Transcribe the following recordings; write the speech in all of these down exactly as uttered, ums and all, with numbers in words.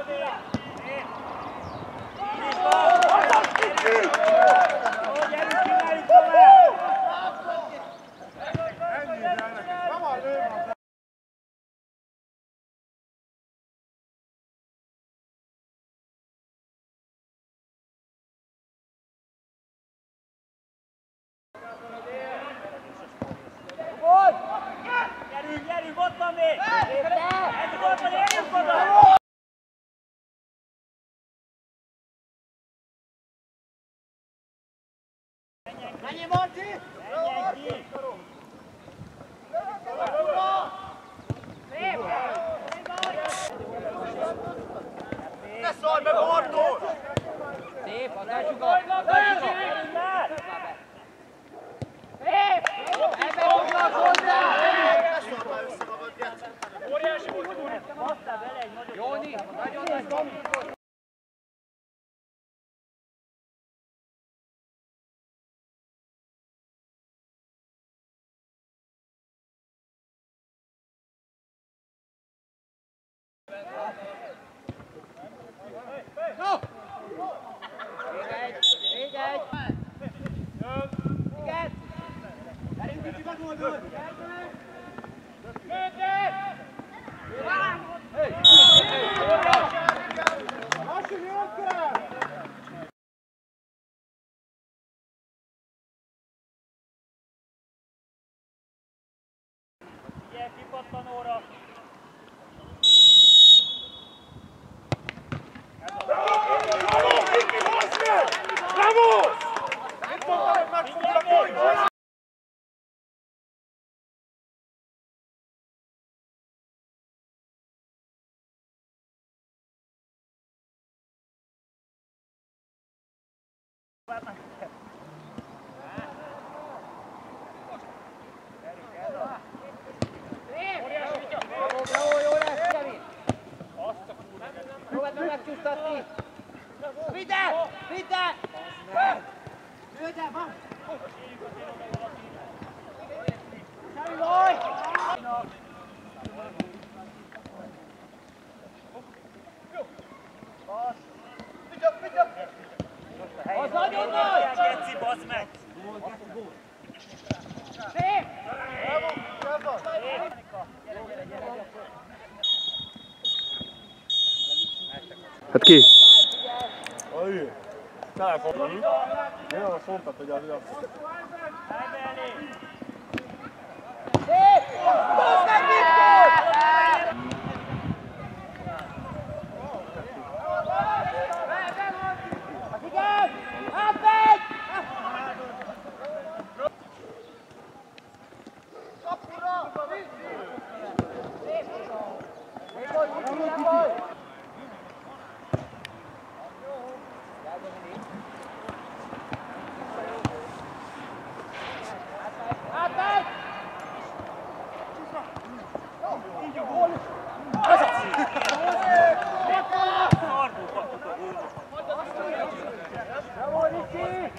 Gyerünk, gyerünk, ott van még! Ez volt, hogy érjünk oda! Menjél, Marci! Menjen ki! Szép! Ne szólj be, Bartó! Szép, adásuk a! Gyerünk már! Szép! Ebben hoznak hozzá! Ne szólj már össze magad, Geci! Óriási volt! Basszál bele egy nagyobb... Jóni, nagyon nagy kampus! No! Még egy, még egy! Igen! Gyerünk, Bici, megoldod! Lőttél! Lassú, jól kell! Figyelj, kipattanóra! Bravo, jó lesz, Kevin! Próbáld meg megcsúsztatni! Vidd el! Vidd el! Lőd el, van! Semmi baj! Az nagyon nagy! Geci, bazd meg! Szép! Hát ki? A hülye. Telefonban. Én azt mondtad, hogy az az. Szép! Hozd meg Viktor! Igen! Átmegy! Kapura! Szép! Még vagy, még vagy! Átmegy! Így a gól! Az az! Szarból kaptuk a gólba! Bravo, Ricsi!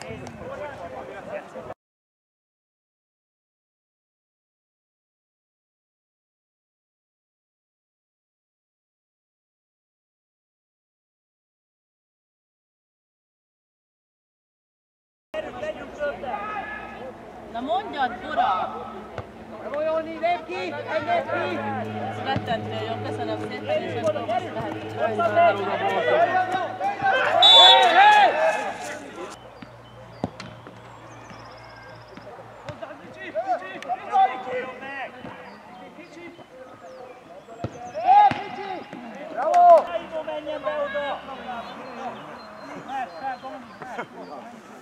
Na mondjad, Bora! Bravo, Jóni, lép ki! Egy lép ki! Ez rettentően jó, köszönöm szépen, és akkor most lehet csinálni. Menjen be oda! Mert fel, Dominik, mert!